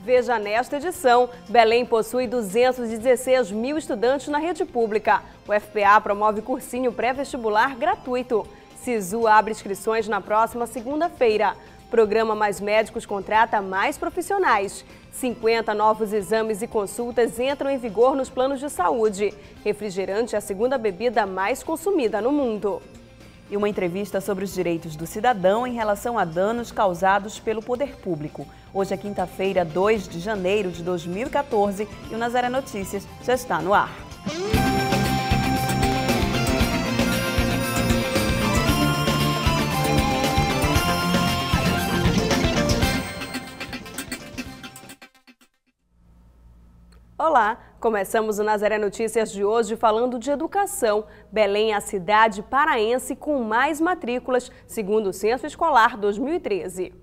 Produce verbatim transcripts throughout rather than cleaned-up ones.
Veja nesta edição, Belém possui duzentos e dezesseis mil estudantes na rede pública. O F P A promove cursinho pré-vestibular gratuito. Sisu abre inscrições na próxima segunda-feira. Programa Mais Médicos contrata mais profissionais. cinquenta novos exames e consultas entram em vigor nos planos de saúde. Refrigerante é a segunda bebida mais consumida no mundo. E uma entrevista sobre os direitos do cidadão em relação a danos causados pelo poder público. Hoje é quinta-feira, dois de janeiro de dois mil e quatorze e o Nazaré Notícias já está no ar. Olá, começamos o Nazaré Notícias de hoje falando de educação. Belém é a cidade paraense com mais matrículas, segundo o Censo Escolar dois mil e treze.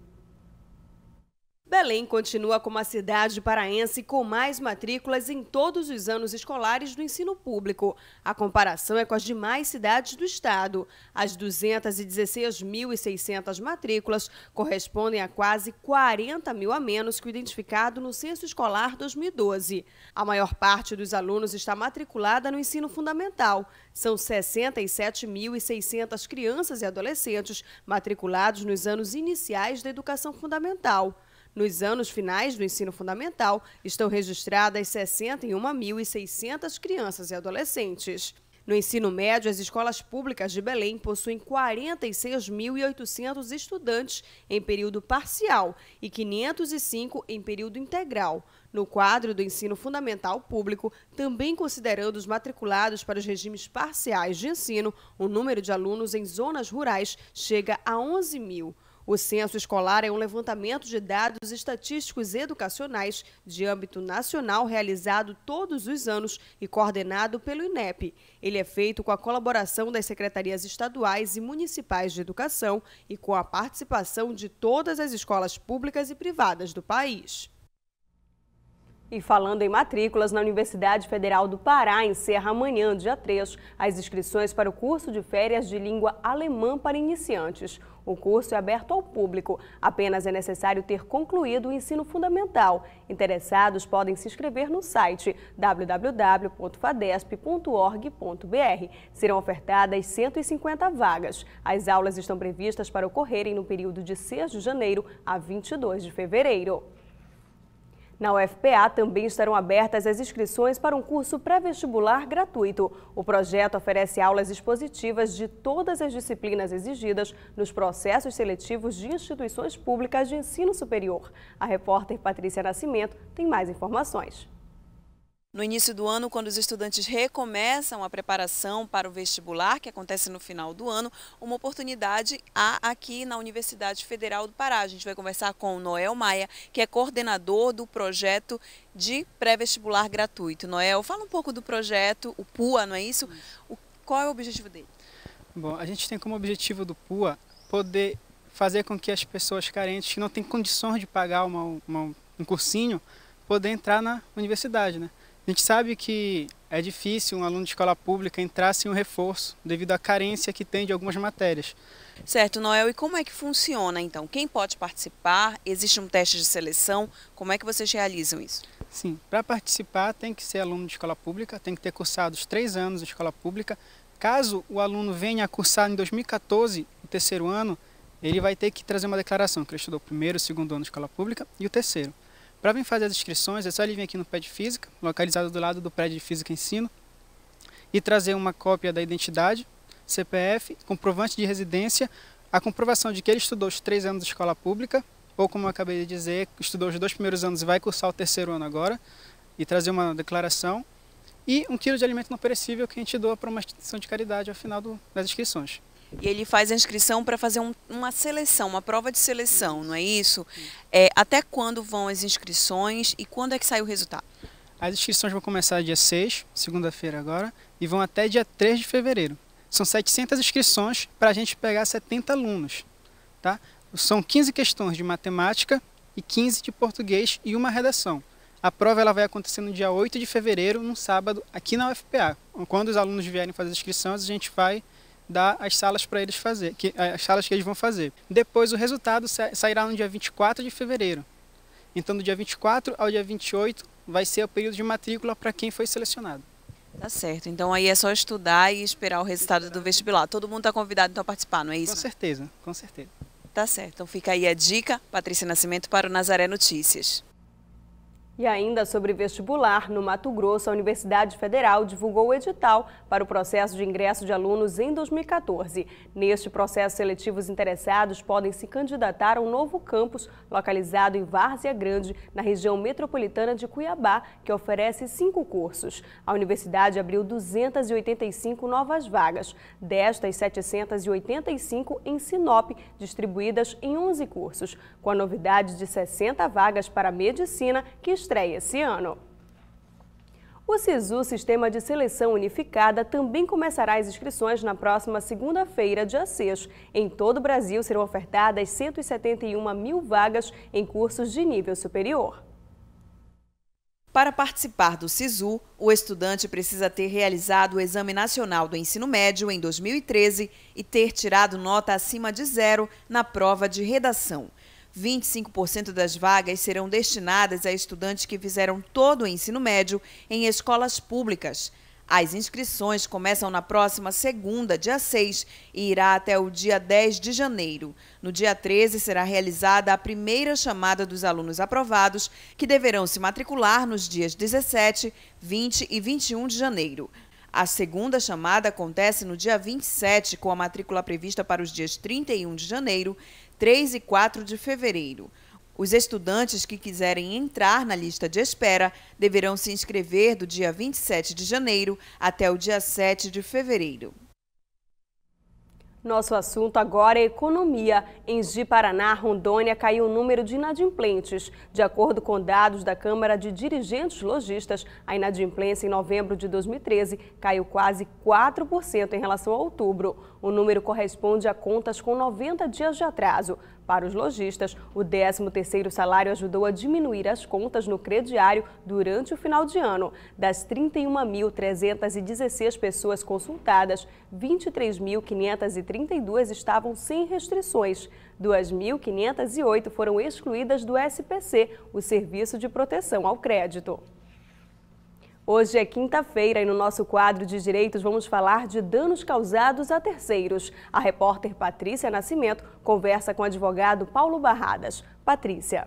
Belém continua como a cidade paraense com mais matrículas em todos os anos escolares do ensino público. A comparação é com as demais cidades do estado. As duzentas e dezesseis mil e seiscentas matrículas correspondem a quase quarenta mil a menos que o identificado no Censo Escolar dois mil e doze. A maior parte dos alunos está matriculada no ensino fundamental. São sessenta e sete mil e seiscentas crianças e adolescentes matriculados nos anos iniciais da educação fundamental. Nos anos finais do ensino fundamental, estão registradas sessenta e uma mil e seiscentas crianças e adolescentes. No ensino médio, as escolas públicas de Belém possuem quarenta e seis mil e oitocentos estudantes em período parcial e quinhentos e cinco em período integral. No quadro do ensino fundamental público, também considerando os matriculados para os regimes parciais de ensino, o número de alunos em zonas rurais chega a onze mil. O censo escolar é um levantamento de dados estatísticos educacionais de âmbito nacional realizado todos os anos e coordenado pelo INEP. Ele é feito com a colaboração das secretarias estaduais e municipais de educação e com a participação de todas as escolas públicas e privadas do país. E falando em matrículas, na Universidade Federal do Pará encerra amanhã, dia três, as inscrições para o curso de férias de língua alemã para iniciantes. O curso é aberto ao público, apenas é necessário ter concluído o ensino fundamental. Interessados podem se inscrever no site w w w ponto fadesp ponto org ponto br. Serão ofertadas cento e cinquenta vagas. As aulas estão previstas para ocorrerem no período de seis de janeiro a vinte e dois de fevereiro. Na U F P A também estarão abertas as inscrições para um curso pré-vestibular gratuito. O projeto oferece aulas expositivas de todas as disciplinas exigidas nos processos seletivos de instituições públicas de ensino superior. A repórter Patrícia Nascimento tem mais informações. No início do ano, quando os estudantes recomeçam a preparação para o vestibular, que acontece no final do ano, uma oportunidade há aqui na Universidade Federal do Pará. A gente vai conversar com o Noel Maia, que é coordenador do projeto de pré-vestibular gratuito. Noel, fala um pouco do projeto, o PUA, não é isso? O, qual é o objetivo dele? Bom, a gente tem como objetivo do PUA poder fazer com que as pessoas carentes que não têm condições de pagar uma, uma, um cursinho, poder entrar na universidade, né? A gente sabe que é difícil um aluno de escola pública entrar sem um reforço, devido à carência que tem de algumas matérias. Certo, Noel. E como é que funciona, então? Quem pode participar? Existe um teste de seleção? Como é que vocês realizam isso? Sim, para participar tem que ser aluno de escola pública, tem que ter cursado os três anos de escola pública. Caso o aluno venha a cursar em dois mil e quatorze, o terceiro ano, ele vai ter que trazer uma declaração que ele estudou o primeiro, o segundo ano de escola pública e o terceiro. Para vir fazer as inscrições, é só ele vir aqui no P E D Física, localizado do lado do prédio de Física e Ensino, e trazer uma cópia da identidade, C P F, comprovante de residência, a comprovação de que ele estudou os três anos de escola pública, ou como eu acabei de dizer, estudou os dois primeiros anos e vai cursar o terceiro ano agora, e trazer uma declaração, e um quilo de alimento não perecível que a gente doa para uma instituição de caridade ao final do, das inscrições. E ele faz a inscrição para fazer um, uma seleção, uma prova de seleção, não é isso? É, até quando vão as inscrições e quando é que sai o resultado? As inscrições vão começar dia seis, segunda-feira agora, e vão até dia três de fevereiro. São setecentas inscrições para a gente pegar setenta alunos. Tá? São quinze questões de matemática e quinze de português e uma redação. A prova ela vai acontecer no dia oito de fevereiro, num sábado, aqui na U F P A. Quando os alunos vierem fazer as inscrições, a gente vai dar as salas para eles fazer, que, as salas que eles vão fazer. Depois o resultado sa sairá no dia vinte e quatro de fevereiro. Então, do dia vinte e quatro ao dia vinte e oito vai ser o período de matrícula para quem foi selecionado. Tá certo. Então aí é só estudar e esperar o resultado do vestibular. Todo mundo está convidado então a participar, não é isso? Com certeza, com certeza. Tá certo. Então fica aí a dica. Patrícia Nascimento para o Nazaré Notícias. E ainda sobre vestibular, no Mato Grosso, a Universidade Federal divulgou o edital para o processo de ingresso de alunos em dois mil e quatorze. Neste processo seletivo, os interessados podem se candidatar a um novo campus localizado em Várzea Grande, na região metropolitana de Cuiabá, que oferece cinco cursos. A universidade abriu duzentas e oitenta e cinco novas vagas, destas setecentas e oitenta e cinco em Sinop, distribuídas em onze cursos, com a novidade de sessenta vagas para medicina, que estreia esse ano. O SISU, Sistema de Seleção Unificada, também começará as inscrições na próxima segunda-feira, dia seis. Em todo o Brasil serão ofertadas cento e setenta e uma mil vagas em cursos de nível superior. Para participar do SISU, o estudante precisa ter realizado o Exame Nacional do Ensino Médio em dois mil e treze e ter tirado nota acima de zero na prova de redação. vinte e cinco por cento das vagas serão destinadas a estudantes que fizeram todo o ensino médio em escolas públicas. As inscrições começam na próxima segunda, dia seis, e irá até o dia dez de janeiro. No dia treze, será realizada a primeira chamada dos alunos aprovados, que deverão se matricular nos dias dezessete, vinte e vinte e um de janeiro. A segunda chamada acontece no dia vinte e sete, com a matrícula prevista para os dias trinta e um de janeiro, três e quatro de fevereiro. Os estudantes que quiserem entrar na lista de espera deverão se inscrever do dia vinte e sete de janeiro até o dia sete de fevereiro. Nosso assunto agora é economia. Em Ji-Paraná, Rondônia, caiu o número de inadimplentes. De acordo com dados da Câmara de Dirigentes Lojistas, a inadimplência em novembro de dois mil e treze caiu quase quatro por cento em relação a outubro. O número corresponde a contas com noventa dias de atraso. Para os lojistas, o décimo terceiro salário ajudou a diminuir as contas no crediário durante o final de ano. Das trinta e uma mil trezentas e dezesseis pessoas consultadas, vinte e três mil quinhentas e trinta e duas estavam sem restrições. duas mil quinhentas e oito foram excluídas do S P C, o Serviço de Proteção ao Crédito. Hoje é quinta-feira e no nosso quadro de direitos vamos falar de danos causados a terceiros. A repórter Patrícia Nascimento conversa com o advogado Paulo Barradas. Patrícia.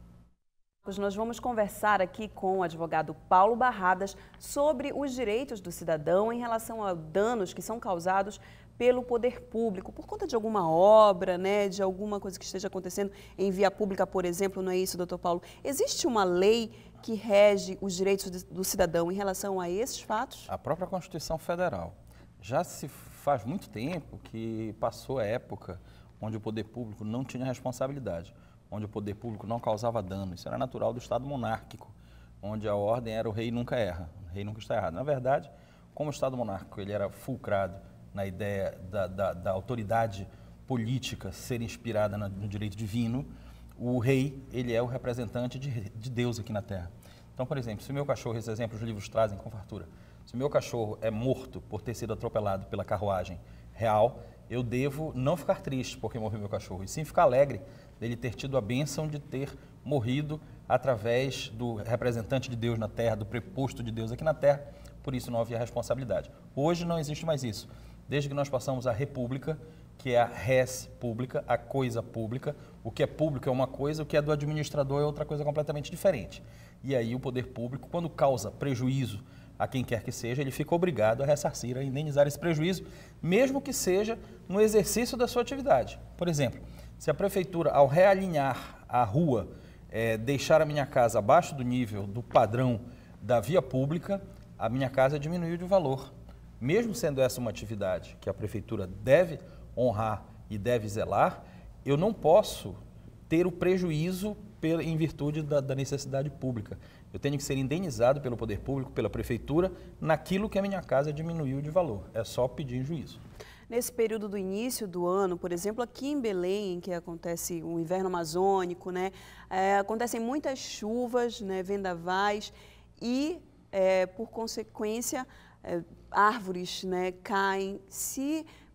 Nós vamos conversar aqui com o advogado Paulo Barradas sobre os direitos do cidadão em relação a danos que são causados pelo poder público, por conta de alguma obra, né, de alguma coisa que esteja acontecendo em via pública, por exemplo, não é isso, doutor Paulo? Existe uma lei que rege os direitos do cidadão em relação a esses fatos? A própria Constituição Federal. Já se faz muito tempo que passou a época onde o poder público não tinha responsabilidade, onde o poder público não causava dano. Isso era natural do Estado monárquico, onde a ordem era o rei nunca erra, o rei nunca está errado. Na verdade, como o Estado monárquico ele era fulcrado na ideia da, da, da autoridade política ser inspirada no, no direito divino, o rei ele é o representante de, de Deus aqui na Terra. Então, por exemplo, se o meu cachorro, esses exemplos os livros trazem com fartura, se o meu cachorro é morto por ter sido atropelado pela carruagem real, eu devo não ficar triste porque morreu meu cachorro, e sim ficar alegre dele ter tido a bênção de ter morrido através do representante de Deus na Terra, do preposto de Deus aqui na Terra, por isso não havia responsabilidade. Hoje não existe mais isso. Desde que nós passamos a república, que é a res pública, a coisa pública, o que é público é uma coisa, o que é do administrador é outra coisa completamente diferente. E aí o poder público, quando causa prejuízo a quem quer que seja, ele fica obrigado a ressarcir, a indenizar esse prejuízo, mesmo que seja no exercício da sua atividade. Por exemplo, se a prefeitura, ao realinhar a rua, é, deixar a minha casa abaixo do nível do padrão da via pública, a minha casa diminuiu de valor. Mesmo sendo essa uma atividade que a prefeitura deve honrar e deve zelar, eu não posso ter o prejuízo pela, em virtude da, da necessidade pública. Eu tenho que ser indenizado pelo poder público, pela prefeitura, naquilo que a minha casa diminuiu de valor. É só pedir em juízo. Nesse período do início do ano, por exemplo, aqui em Belém, em que acontece o inverno amazônico, né, é, acontecem muitas chuvas, né, vendavais e, é, por consequência, é, árvores, né, caem. Se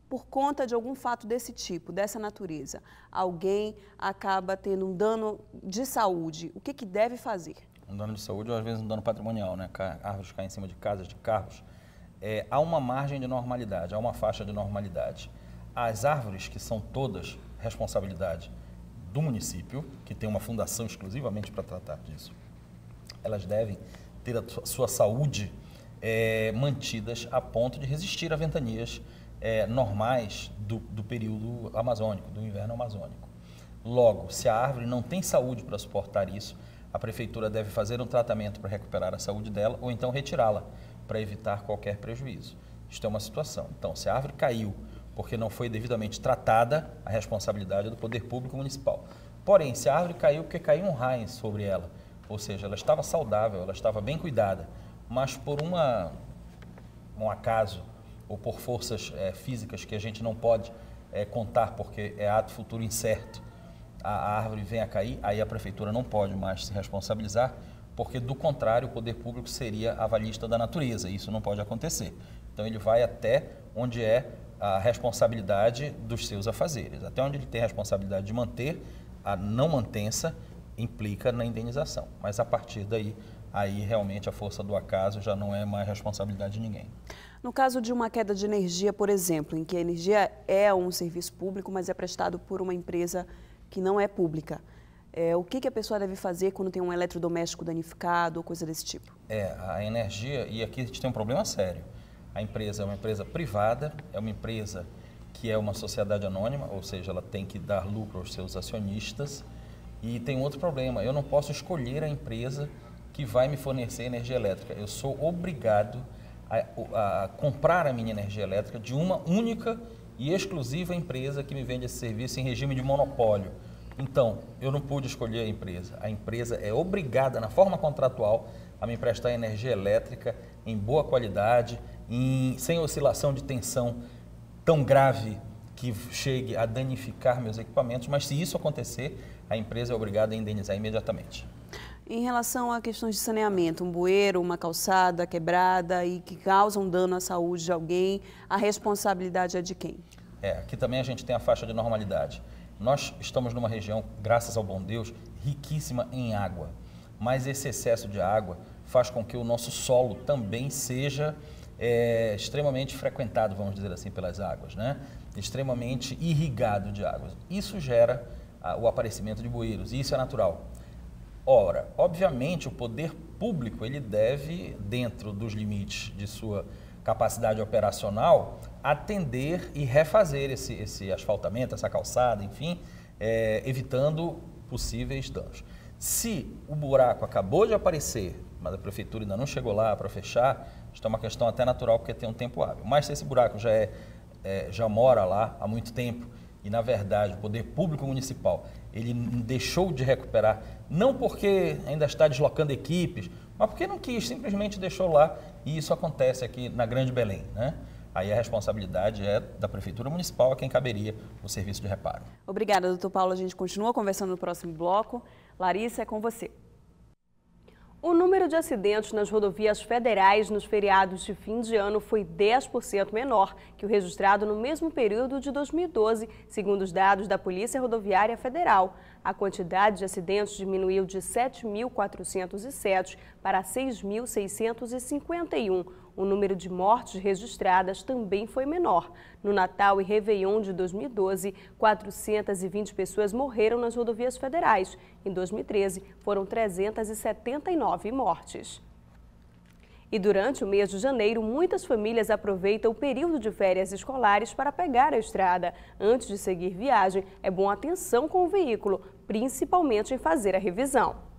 por conta de algum fato desse tipo, dessa natureza, alguém acaba tendo um dano de saúde, o que, que deve fazer? Um dano de saúde ou às vezes um dano patrimonial, né? Árvores caem em cima de casas, de carros. É, há uma margem de normalidade, há uma faixa de normalidade. As árvores, que são todas responsabilidade do município, que tem uma fundação exclusivamente para tratar disso, elas devem ter a sua saúde é, mantidas a ponto de resistir a ventanias é, normais do, do período amazônico, do inverno amazônico. Logo, se a árvore não tem saúde para suportar isso, a prefeitura deve fazer um tratamento para recuperar a saúde dela ou então retirá-la para evitar qualquer prejuízo. Isto é uma situação. Então, se a árvore caiu porque não foi devidamente tratada, a responsabilidade é do poder público municipal. Porém, se a árvore caiu porque caiu um raio sobre ela, ou seja, ela estava saudável, ela estava bem cuidada, mas por uma, um acaso ou por forças é, físicas que a gente não pode é, contar porque é ato futuro incerto, a árvore vem a cair, aí a prefeitura não pode mais se responsabilizar, porque do contrário o poder público seria avalista da natureza, e isso não pode acontecer. Então ele vai até onde é a responsabilidade dos seus afazeres, até onde ele tem a responsabilidade de manter, a não mantença implica na indenização, mas a partir daí, aí realmente a força do acaso já não é mais responsabilidade de ninguém. No caso de uma queda de energia, por exemplo, em que a energia é um serviço público, mas é prestado por uma empresa que não é pública, é, o que, que a pessoa deve fazer quando tem um eletrodoméstico danificado ou coisa desse tipo? É, a energia, e aqui a gente tem um problema sério. A empresa é uma empresa privada, é uma empresa que é uma sociedade anônima, ou seja, ela tem que dar lucro aos seus acionistas. E tem outro problema, eu não posso escolher a empresa que vai me fornecer energia elétrica. Eu sou obrigado a, a comprar a minha energia elétrica de uma única e exclusiva empresa que me vende esse serviço em regime de monopólio. Então, eu não pude escolher a empresa. A empresa é obrigada, na forma contratual, a me prestar energia elétrica em boa qualidade, em, sem oscilação de tensão tão grave que chegue a danificar meus equipamentos, mas se isso acontecer, a empresa é obrigada a indenizar imediatamente. Em relação a questões de saneamento, um bueiro, uma calçada quebrada e que causam dano à saúde de alguém, a responsabilidade é de quem? É, aqui também a gente tem a faixa de normalidade. Nós estamos numa região, graças ao bom Deus, riquíssima em água, mas esse excesso de água faz com que o nosso solo também seja é, extremamente frequentado, vamos dizer assim, pelas águas, né? Extremamente irrigado de águas. Isso gera ah, o aparecimento de bueiros, e isso é natural. Ora, obviamente o poder público ele deve, dentro dos limites de sua capacidade operacional, atender e refazer esse, esse asfaltamento, essa calçada, enfim, é, evitando possíveis danos. Se o buraco acabou de aparecer, mas a prefeitura ainda não chegou lá para fechar, isso é uma questão até natural porque tem um tempo hábil. Mas se esse buraco já, é, é, já mora lá há muito tempo e, na verdade, o poder público municipal ele deixou de recuperar, não porque ainda está deslocando equipes, mas porque não quis, simplesmente deixou lá, e isso acontece aqui na Grande Belém, né? Aí a responsabilidade é da Prefeitura Municipal, a quem caberia o serviço de reparo. Obrigada, doutor Paulo. A gente continua conversando no próximo bloco. Larissa, é com você. O número de acidentes nas rodovias federais nos feriados de fim de ano foi dez por cento menor que o registrado no mesmo período de dois mil e doze, segundo os dados da Polícia Rodoviária Federal. A quantidade de acidentes diminuiu de sete mil quatrocentos e sete para seis mil seiscentos e cinquenta e um. O número de mortes registradas também foi menor. No Natal e Réveillon de dois mil e doze, quatrocentas e vinte pessoas morreram nas rodovias federais. Em dois mil e treze, foram trezentas e setenta e nove mortes. E durante o mês de janeiro, muitas famílias aproveitam o período de férias escolares para pegar a estrada. Antes de seguir viagem, é bom atenção com o veículo, principalmente em fazer a revisão.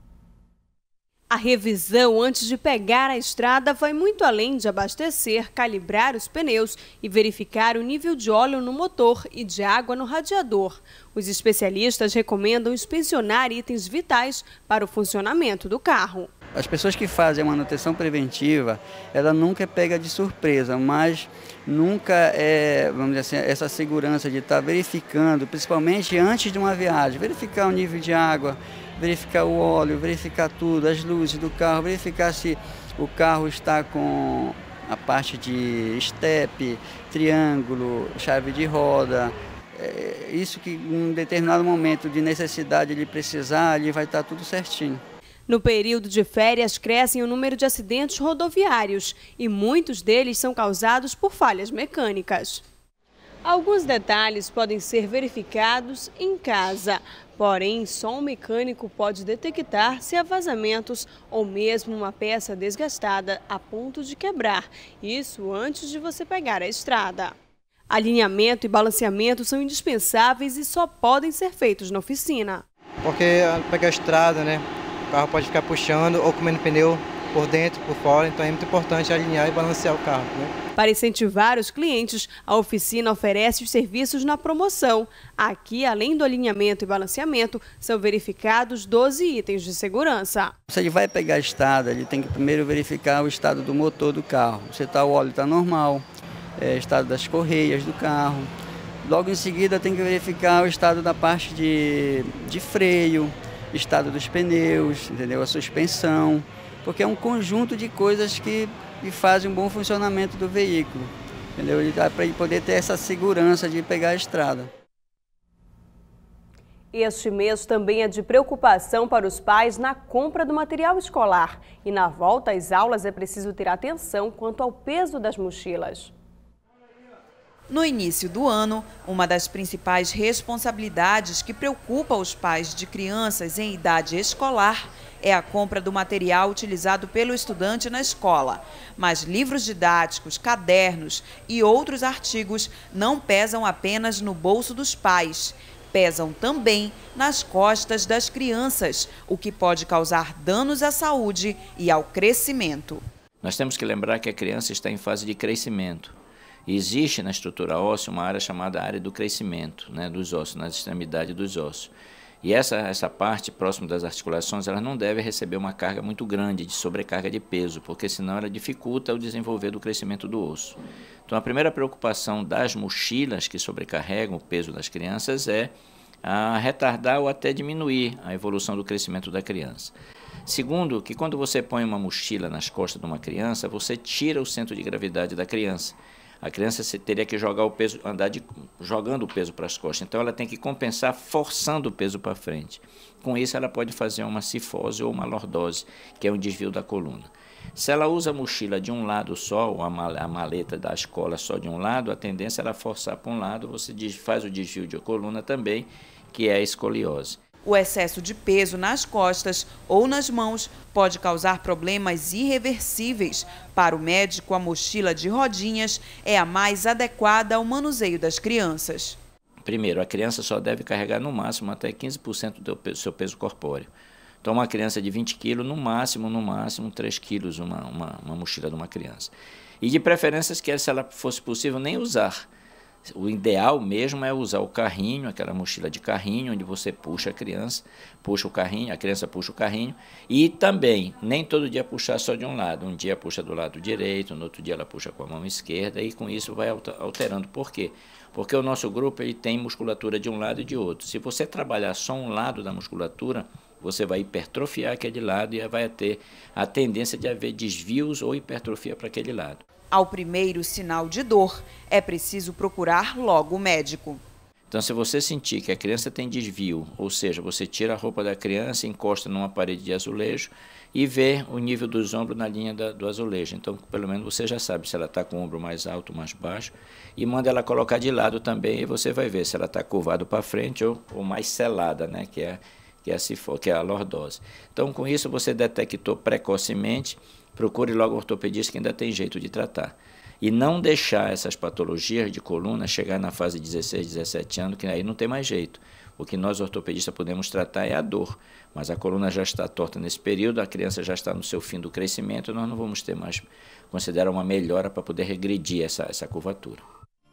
A revisão antes de pegar a estrada vai muito além de abastecer, calibrar os pneus e verificar o nível de óleo no motor e de água no radiador. Os especialistas recomendam inspecionar itens vitais para o funcionamento do carro. As pessoas que fazem a manutenção preventiva, ela nunca é pega de surpresa, mas nunca é, vamos dizer assim, essa segurança de estar verificando, principalmente antes de uma viagem, verificar o nível de água, verificar o óleo, verificar tudo, as luzes do carro, verificar se o carro está com a parte de estepe, triângulo, chave de roda. É isso que em um determinado momento de necessidade ele precisar, ele vai estar tudo certinho. No período de férias, crescem o número de acidentes rodoviários e muitos deles são causados por falhas mecânicas. Alguns detalhes podem ser verificados em casa, porém só um mecânico pode detectar se há vazamentos ou mesmo uma peça desgastada a ponto de quebrar, isso antes de você pegar a estrada. Alinhamento e balanceamento são indispensáveis e só podem ser feitos na oficina. Porque pegar a estrada, né? O carro pode ficar puxando ou comendo pneu por dentro, por fora, então é muito importante alinhar e balancear o carro, né? Para incentivar os clientes, a oficina oferece os serviços na promoção. Aqui, além do alinhamento e balanceamento, são verificados doze itens de segurança. Se ele vai pegar a estrada, ele tem que primeiro verificar o estado do motor do carro. Se tá, o óleo está normal, é, estado das correias do carro. Logo em seguida tem que verificar o estado da parte de, de freio, estado dos pneus, entendeu? A suspensão, porque é um conjunto de coisas que, que fazem um bom funcionamento do veículo, entendeu? Ele dá para ele poder ter essa segurança de pegar a estrada. Este mês também é de preocupação para os pais na compra do material escolar. E na volta às aulas é preciso ter atenção quanto ao peso das mochilas. No início do ano, uma das principais responsabilidades que preocupa os pais de crianças em idade escolar é a compra do material utilizado pelo estudante na escola. Mas livros didáticos, cadernos e outros artigos não pesam apenas no bolso dos pais. Pesam também nas costas das crianças, o que pode causar danos à saúde e ao crescimento. Nós temos que lembrar que a criança está em fase de crescimento. E existe na estrutura óssea uma área chamada área do crescimento, né, dos ossos, nas extremidades dos ossos. E essa, essa parte próxima das articulações, ela não deve receber uma carga muito grande de sobrecarga de peso, porque senão ela dificulta o desenvolver do crescimento do osso. Então a primeira preocupação das mochilas que sobrecarregam o peso das crianças é a retardar ou até diminuir a evolução do crescimento da criança. Segundo, que quando você põe uma mochila nas costas de uma criança, você tira o centro de gravidade da criança. A criança teria que jogar o peso, andar de, jogando o peso para as costas. Então ela tem que compensar forçando o peso para frente. Com isso ela pode fazer uma cifose ou uma lordose, que é um desvio da coluna. Se ela usa a mochila de um lado só, ou a maleta da escola só de um lado, a tendência é ela forçar para um lado, você faz o desvio de coluna também, que é a escoliose. O excesso de peso nas costas ou nas mãos pode causar problemas irreversíveis. Para o médico, a mochila de rodinhas é a mais adequada ao manuseio das crianças. Primeiro, a criança só deve carregar no máximo até quinze por cento do seu peso corpóreo. Então, uma criança de vinte quilos, no máximo, no máximo, três quilos uma, uma, uma mochila de uma criança. E de preferência, que se ela fosse possível, nem usar. O ideal mesmo é usar o carrinho, aquela mochila de carrinho, onde você puxa a criança, puxa o carrinho, a criança puxa o carrinho. E também, nem todo dia puxar só de um lado. Um dia puxa do lado direito, no outro dia ela puxa com a mão esquerda e com isso vai alterando. Por quê? Porque o nosso grupo ele tem musculatura de um lado e de outro. Se você trabalhar só um lado da musculatura, você vai hipertrofiar aquele lado e vai ter a tendência de haver desvios ou hipertrofia para aquele lado. Ao primeiro sinal de dor, é preciso procurar logo o médico. Então, se você sentir que a criança tem desvio, ou seja, você tira a roupa da criança, encosta numa parede de azulejo e vê o nível dos ombros na linha da, do azulejo. Então, pelo menos você já sabe se ela está com o ombro mais alto ou mais baixo e manda ela colocar de lado também e você vai ver se ela está curvada para frente ou, ou mais selada, né, que é, que, é a, que é a lordose. Então, com isso, você detectou precocemente. Procure logo o ortopedista que ainda tem jeito de tratar. E não deixar essas patologias de coluna chegar na fase de dezesseis, dezessete anos, que aí não tem mais jeito. O que nós ortopedistas podemos tratar é a dor. Mas a coluna já está torta nesse período, a criança já está no seu fim do crescimento, nós não vamos ter mais, considerar uma melhora para poder regredir essa, essa curvatura.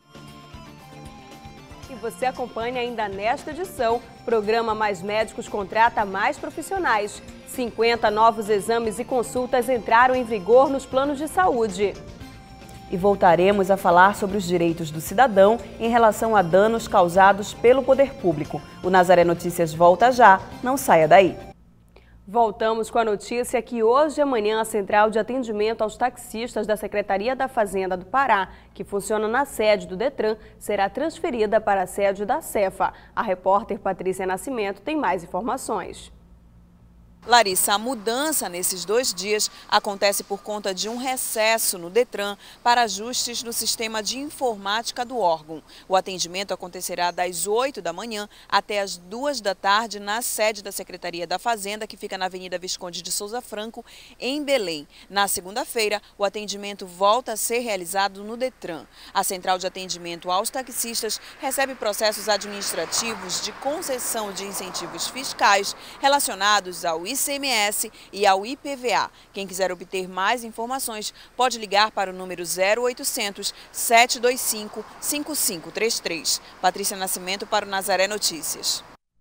E você acompanha ainda nesta edição, programa Mais Médicos contrata mais profissionais. cinquenta novos exames e consultas entraram em vigor nos planos de saúde. E voltaremos a falar sobre os direitos do cidadão em relação a danos causados pelo poder público. O Nazaré Notícias volta já, não saia daí. Voltamos com a notícia que hoje e amanhã a Central de Atendimento aos Taxistas da Secretaria da Fazenda do Pará, que funciona na sede do Detran, será transferida para a sede da Cefa. A repórter Patrícia Nascimento tem mais informações. Larissa, a mudança nesses dois dias acontece por conta de um recesso no Detran para ajustes no sistema de informática do órgão. O atendimento acontecerá das oito da manhã até as duas da tarde na sede da Secretaria da Fazenda, que fica na Avenida Visconde de Souza Franco, em Belém. Na segunda-feira, o atendimento volta a ser realizado no Detran. A Central de Atendimento aos Taxistas recebe processos administrativos de concessão de incentivos fiscais relacionados ao I C M S e ao I P V A. Quem quiser obter mais informações pode ligar para o número zero oitocentos, sete dois cinco, cinco cinco três três. Patrícia Nascimento para o Nazaré Notícias.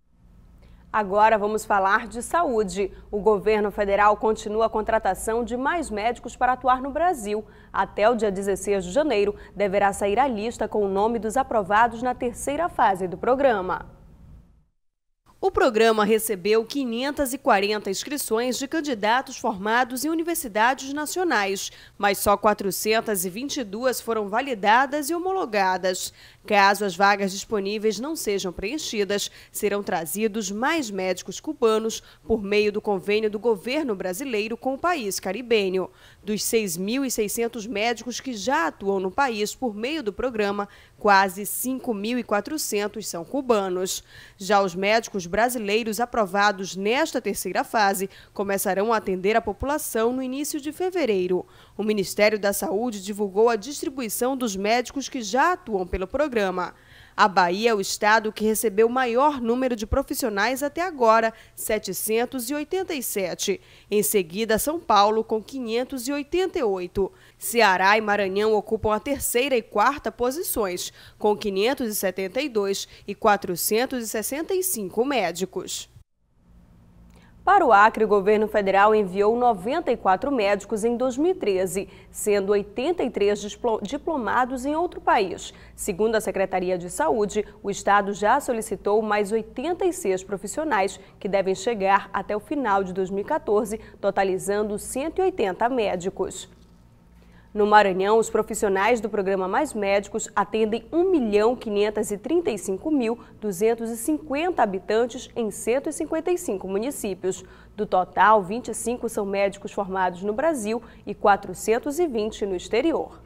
Agora vamos falar de saúde. O governo federal continua a contratação de mais médicos para atuar no Brasil. Até o dia dezesseis de janeiro, deverá sair a lista com o nome dos aprovados na terceira fase do programa. O programa recebeu quinhentas e quarenta inscrições de candidatos formados em universidades nacionais, mas só quatrocentas e vinte e duas foram validadas e homologadas. Caso as vagas disponíveis não sejam preenchidas, serão trazidos mais médicos cubanos por meio do convênio do governo brasileiro com o país caribenho. Dos seis mil e seiscentos médicos que já atuam no país por meio do programa, quase cinco mil e quatrocentos são cubanos. Já os médicos brasileiros aprovados nesta terceira fase começarão a atender a população no início de fevereiro. O Ministério da Saúde divulgou a distribuição dos médicos que já atuam pelo programa. A Bahia é o estado que recebeu o maior número de profissionais até agora, setecentos e oitenta e sete. Em seguida, São Paulo, com quinhentos e oitenta e oito. Ceará e Maranhão ocupam a terceira e quarta posições, com quinhentos e setenta e dois e quatrocentos e sessenta e cinco médicos. Para o Acre, o governo federal enviou noventa e quatro médicos em dois mil e treze, sendo oitenta e três diplomados em outro país. Segundo a Secretaria de Saúde, o estado já solicitou mais oitenta e seis profissionais que devem chegar até o final de dois mil e quatorze, totalizando cento e oitenta médicos. No Maranhão, os profissionais do programa Mais Médicos atendem um milhão quinhentos e trinta e cinco mil duzentos e cinquenta habitantes em cento e cinquenta e cinco municípios. Do total, vinte e cinco são médicos formados no Brasil e quatrocentos e vinte no exterior.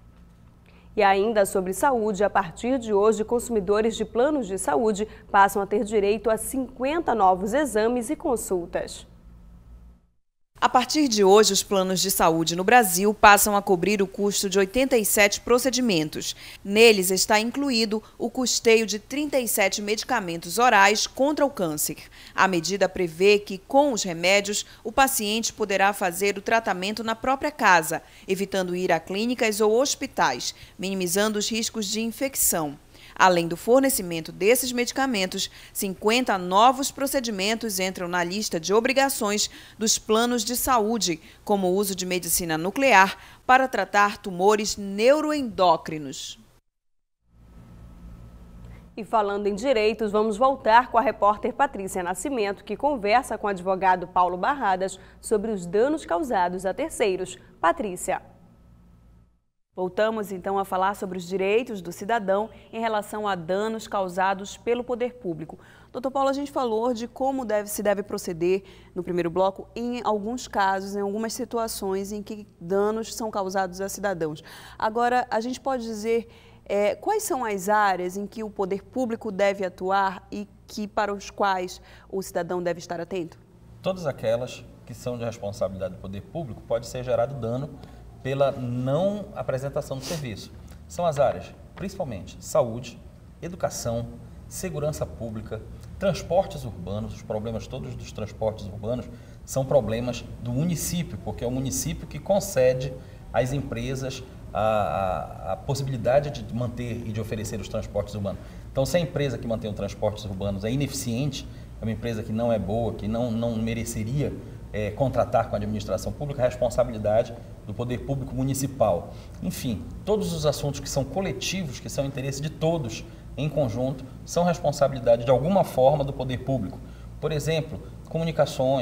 E ainda sobre saúde, a partir de hoje, consumidores de planos de saúde passam a ter direito a cinquenta novos exames e consultas. A partir de hoje, os planos de saúde no Brasil passam a cobrir o custo de oitenta e sete procedimentos. Neles está incluído o custeio de trinta e sete medicamentos orais contra o câncer. A medida prevê que, com os remédios, o paciente poderá fazer o tratamento na própria casa, evitando ir a clínicas ou hospitais, minimizando os riscos de infecção. Além do fornecimento desses medicamentos, cinquenta novos procedimentos entram na lista de obrigações dos planos de saúde, como o uso de medicina nuclear para tratar tumores neuroendócrinos. E falando em direitos, vamos voltar com a repórter Patrícia Nascimento, que conversa com o advogado Paulo Barradas sobre os danos causados a terceiros. Patrícia. Voltamos então a falar sobre os direitos do cidadão em relação a danos causados pelo poder público. Doutor Paulo, a gente falou de como deve, se deve proceder no primeiro bloco em alguns casos, em algumas situações em que danos são causados a cidadãos. Agora, a gente pode dizer é, quais são as áreas em que o poder público deve atuar e que, para os quais o cidadão deve estar atento? Todas aquelas que são de responsabilidade do poder público pode ser gerado dano pela não apresentação do serviço. São as áreas, principalmente, saúde, educação, segurança pública, transportes urbanos. Os problemas todos dos transportes urbanos são problemas do município, porque é o município que concede às empresas a, a, a possibilidade de manter e de oferecer os transportes urbanos. Então, se a empresa que mantém os transportes urbanos é ineficiente, é uma empresa que não é boa, que não, não mereceria É, contratar com a administração pública, a responsabilidade do poder público municipal. Enfim, todos os assuntos que são coletivos, que são interesse de todos em conjunto, são responsabilidade de alguma forma do poder público. Por exemplo, comunicações,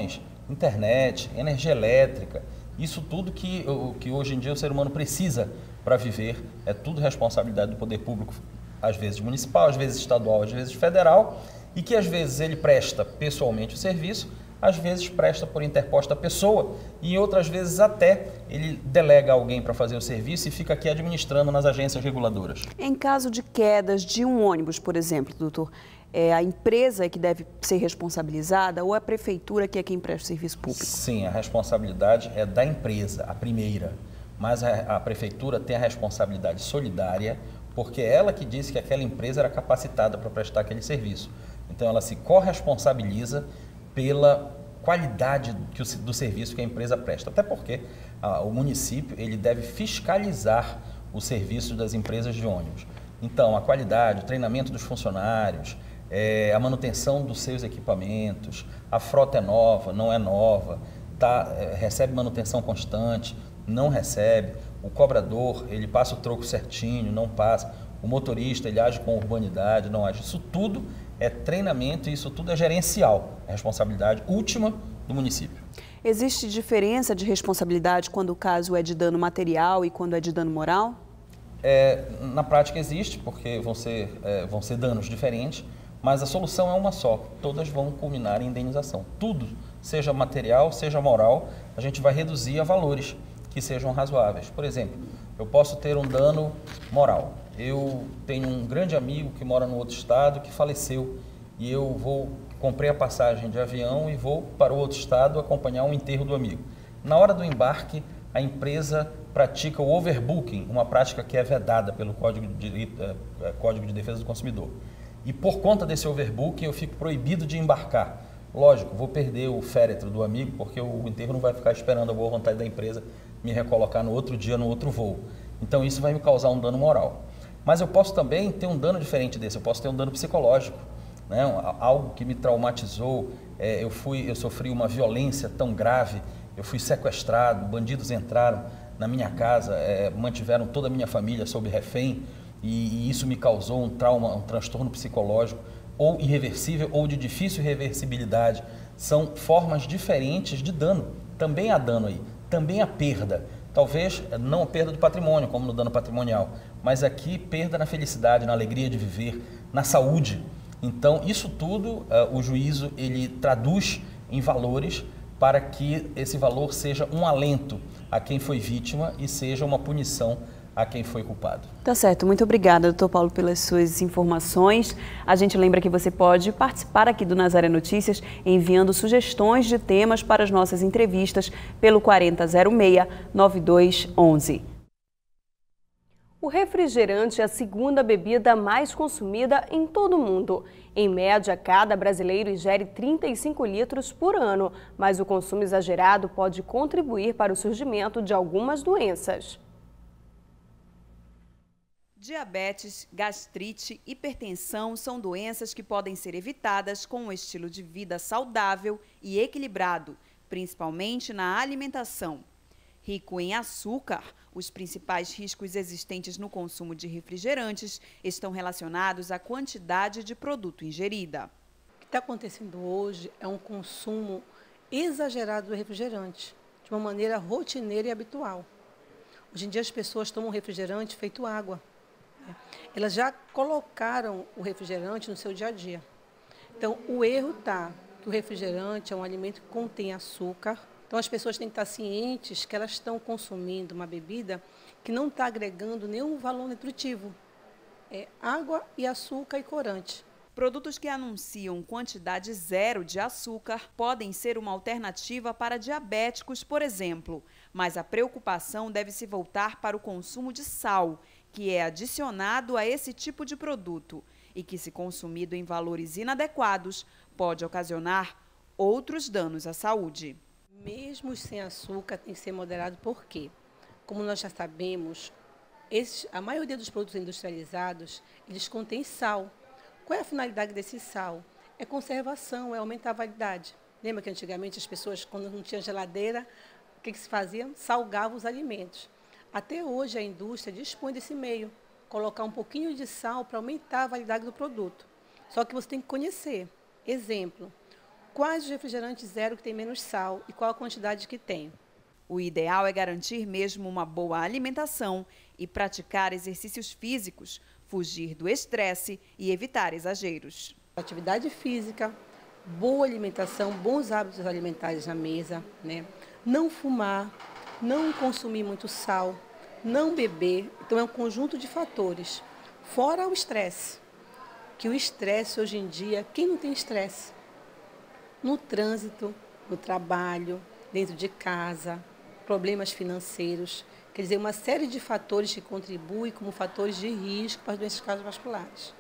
internet, energia elétrica, isso tudo que, que hoje em dia o ser humano precisa para viver, é tudo responsabilidade do poder público, às vezes municipal, às vezes estadual, às vezes federal, e que às vezes ele presta pessoalmente o serviço, às vezes presta por interposta pessoa e outras vezes até ele delega alguém para fazer o serviço e fica aqui administrando nas agências reguladoras. Em caso de quedas de um ônibus, por exemplo, doutor, é a empresa que deve ser responsabilizada ou a prefeitura que é quem presta o serviço público? Sim, a responsabilidade é da empresa, a primeira, mas a, a prefeitura tem a responsabilidade solidária porque é ela que disse que aquela empresa era capacitada para prestar aquele serviço. Então ela se corresponsabiliza pela qualidade que o, do serviço que a empresa presta. Até porque ah, o município ele deve fiscalizar o serviço das empresas de ônibus. Então, a qualidade, o treinamento dos funcionários, é, a manutenção dos seus equipamentos, a frota é nova, não é nova, tá, é, recebe manutenção constante, não recebe, o cobrador ele passa o troco certinho, não passa, o motorista ele age com urbanidade, não age. Isso tudo é treinamento e isso tudo é gerencial, é responsabilidade última do município. Existe diferença de responsabilidade quando o caso é de dano material e quando é de dano moral? É, na prática existe, porque vão ser, é, vão ser danos diferentes, mas a solução é uma só, todas vão culminar em indenização. Tudo, seja material, seja moral, a gente vai reduzir a valores que sejam razoáveis. Por exemplo, eu posso ter um dano moral. Eu tenho um grande amigo que mora no outro estado que faleceu e eu vou comprei a passagem de avião e vou para o outro estado acompanhar um enterro do amigo. Na hora do embarque, a empresa pratica o overbooking, uma prática que é vedada pelo Código de, eh, Código de Defesa do Consumidor. E por conta desse overbooking, eu fico proibido de embarcar. Lógico, vou perder o féretro do amigo, porque o enterro não vai ficar esperando a boa vontade da empresa me recolocar no outro dia, no outro voo. Então isso vai me causar um dano moral. Mas eu posso também ter um dano diferente desse, eu posso ter um dano psicológico, né? Algo que me traumatizou, é, eu, fui, eu sofri uma violência tão grave, eu fui sequestrado, bandidos entraram na minha casa, é, mantiveram toda a minha família sob refém e, e isso me causou um trauma, um transtorno psicológico, ou irreversível ou de difícil reversibilidade. São formas diferentes de dano, também há dano aí, também há perda. Talvez não a perda do patrimônio, como no dano patrimonial, mas aqui perda na felicidade, na alegria de viver, na saúde. Então, isso tudo, uh, o juízo ele traduz em valores para que esse valor seja um alento a quem foi vítima e seja uma punição a quem foi culpado. Tá certo. Muito obrigada, doutor Paulo, pelas suas informações. A gente lembra que você pode participar aqui do Nazaré Notícias enviando sugestões de temas para as nossas entrevistas pelo quarenta zero seis, nove dois um um. O refrigerante é a segunda bebida mais consumida em todo o mundo. Em média, cada brasileiro ingere trinta e cinco litros por ano, mas o consumo exagerado pode contribuir para o surgimento de algumas doenças. Diabetes, gastrite, hipertensão são doenças que podem ser evitadas com um estilo de vida saudável e equilibrado, principalmente na alimentação. Rico em açúcar, os principais riscos existentes no consumo de refrigerantes estão relacionados à quantidade de produto ingerida. O que está acontecendo hoje é um consumo exagerado do refrigerante, de uma maneira rotineira e habitual. Hoje em dia as pessoas tomam refrigerante feito água. Elas já colocaram o refrigerante no seu dia a dia. Então, o erro está que o refrigerante é um alimento que contém açúcar. Então, as pessoas têm que estar cientes que elas estão consumindo uma bebida que não está agregando nenhum valor nutritivo. É água e açúcar e corante. Produtos que anunciam quantidade zero de açúcar podem ser uma alternativa para diabéticos, por exemplo. Mas a preocupação deve se voltar para o consumo de sal, que é adicionado a esse tipo de produto e que, se consumido em valores inadequados, pode ocasionar outros danos à saúde. Mesmo sem açúcar tem que ser moderado, por quê? Como nós já sabemos, esses, a maioria dos produtos industrializados, eles contêm sal. Qual é a finalidade desse sal? É conservação, é aumentar a validade. Lembra que antigamente as pessoas, quando não tinha geladeira, o que, que se fazia? Salgavam os alimentos. Até hoje a indústria dispõe desse meio, colocar um pouquinho de sal para aumentar a validade do produto. Só que você tem que conhecer. Exemplo, quais os refrigerantes zero que tem menos sal e qual a quantidade que tem. O ideal é garantir mesmo uma boa alimentação e praticar exercícios físicos, fugir do estresse e evitar exageros. Atividade física, boa alimentação, bons hábitos alimentares na mesa, né? Não fumar, não consumir muito sal, não beber. Então é um conjunto de fatores. Fora o estresse, que o estresse hoje em dia, quem não tem estresse? No trânsito, no trabalho, dentro de casa, problemas financeiros, quer dizer, uma série de fatores que contribuem como fatores de risco para as doenças cardiovasculares.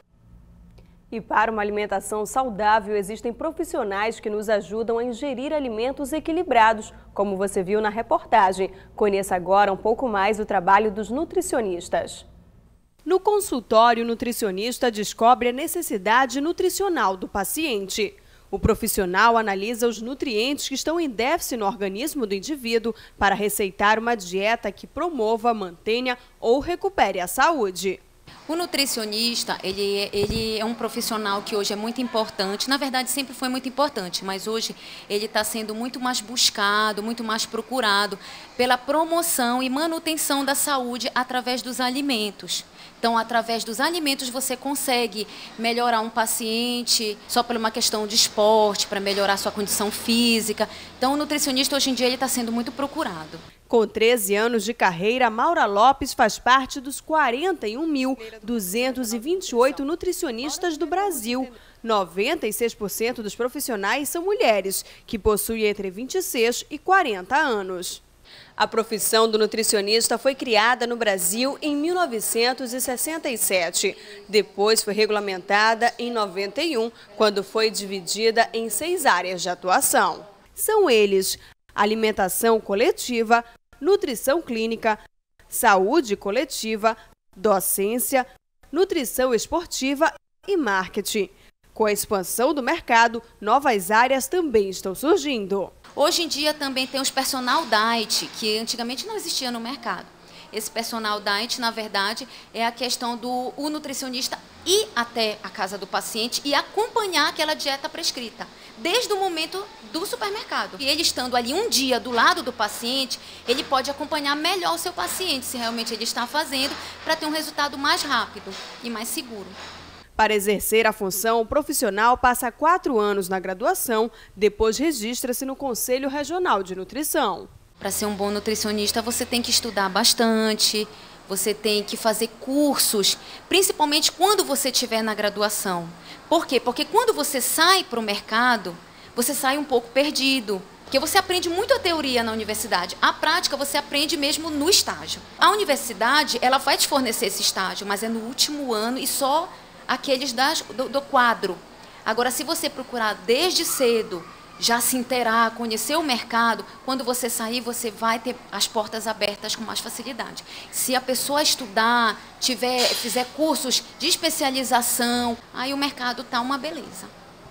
E para uma alimentação saudável, existem profissionais que nos ajudam a ingerir alimentos equilibrados, como você viu na reportagem. Conheça agora um pouco mais o trabalho dos nutricionistas. No consultório, o nutricionista descobre a necessidade nutricional do paciente. O profissional analisa os nutrientes que estão em déficit no organismo do indivíduo para receitar uma dieta que promova, mantenha ou recupere a saúde. O nutricionista, ele, ele é um profissional que hoje é muito importante, na verdade sempre foi muito importante, mas hoje ele está sendo muito mais buscado, muito mais procurado pela promoção e manutenção da saúde através dos alimentos. Então, através dos alimentos, você consegue melhorar um paciente só por uma questão de esporte, para melhorar sua condição física. Então, o nutricionista, hoje em dia, ele está sendo muito procurado. Com treze anos de carreira, Maura Lopes faz parte dos quarenta e um mil duzentos e vinte e oito nutricionistas do Brasil. noventa e seis por cento dos profissionais são mulheres, que possuem entre vinte e seis e quarenta anos. A profissão do nutricionista foi criada no Brasil em mil novecentos e sessenta e sete. Depois foi regulamentada em noventa e um, quando foi dividida em seis áreas de atuação. São eles: alimentação coletiva, nutrição clínica, saúde coletiva, docência, nutrição esportiva e marketing. Com a expansão do mercado, novas áreas também estão surgindo. Hoje em dia também tem os personal diet, que antigamente não existia no mercado. Esse personal diet, na verdade, é a questão do o nutricionista ir até a casa do paciente e acompanhar aquela dieta prescrita, desde o momento do supermercado. E ele estando ali um dia do lado do paciente, ele pode acompanhar melhor o seu paciente, se realmente ele está fazendo, para ter um resultado mais rápido e mais seguro. Para exercer a função, o profissional passa quatro anos na graduação, depois registra-se no Conselho Regional de Nutrição. Para ser um bom nutricionista, você tem que estudar bastante, você tem que fazer cursos, principalmente quando você estiver na graduação. Por quê? Porque quando você sai para o mercado, você sai um pouco perdido. Porque você aprende muito a teoria na universidade, a prática você aprende mesmo no estágio. A universidade, ela vai te fornecer esse estágio, mas é no último ano e só aqueles das, do, do quadro. Agora, se você procurar desde cedo, já se inteirar, conhecer o mercado, quando você sair, você vai ter as portas abertas com mais facilidade. Se a pessoa estudar, tiver, fizer cursos de especialização, aí o mercado está uma beleza.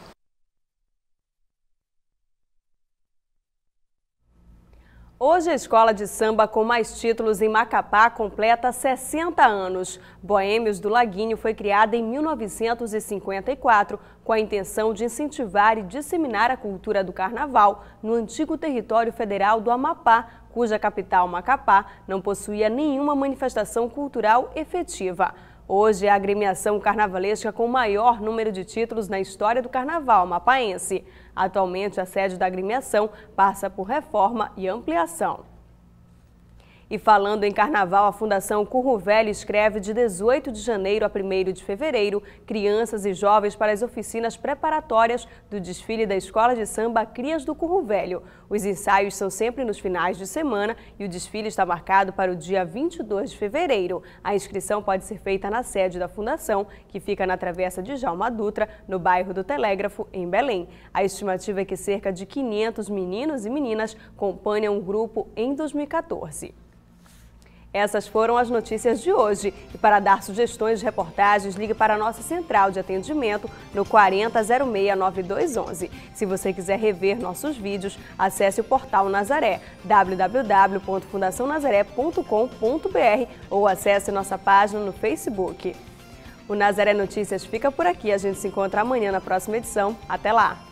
Hoje a escola de samba com mais títulos em Macapá completa sessenta anos. Boêmios do Laguinho foi criada em mil novecentos e cinquenta e quatro com a intenção de incentivar e disseminar a cultura do carnaval no antigo território federal do Amapá, cuja capital, Macapá, não possuía nenhuma manifestação cultural efetiva. Hoje é a agremiação carnavalesca com o maior número de títulos na história do carnaval mapaense. Atualmente, a sede da agremiação passa por reforma e ampliação. E falando em carnaval, a Fundação Curro Velho escreve de dezoito de janeiro a primeiro de fevereiro crianças e jovens para as oficinas preparatórias do desfile da Escola de Samba Crias do Curro Velho. Os ensaios são sempre nos finais de semana e o desfile está marcado para o dia vinte e dois de fevereiro. A inscrição pode ser feita na sede da Fundação, que fica na Travessa de Djalma Dutra, no bairro do Telégrafo, em Belém. A estimativa é que cerca de quinhentos meninos e meninas acompanham o grupo em dois mil e quatorze. Essas foram as notícias de hoje. E para dar sugestões de reportagens, ligue para a nossa central de atendimento no quarenta, zero seis, noventa e dois onze. Se você quiser rever nossos vídeos, acesse o portal Nazaré, w w w ponto fundação nazaré ponto com ponto b r ou acesse nossa página no Facebook. O Nazaré Notícias fica por aqui. A gente se encontra amanhã na próxima edição. Até lá!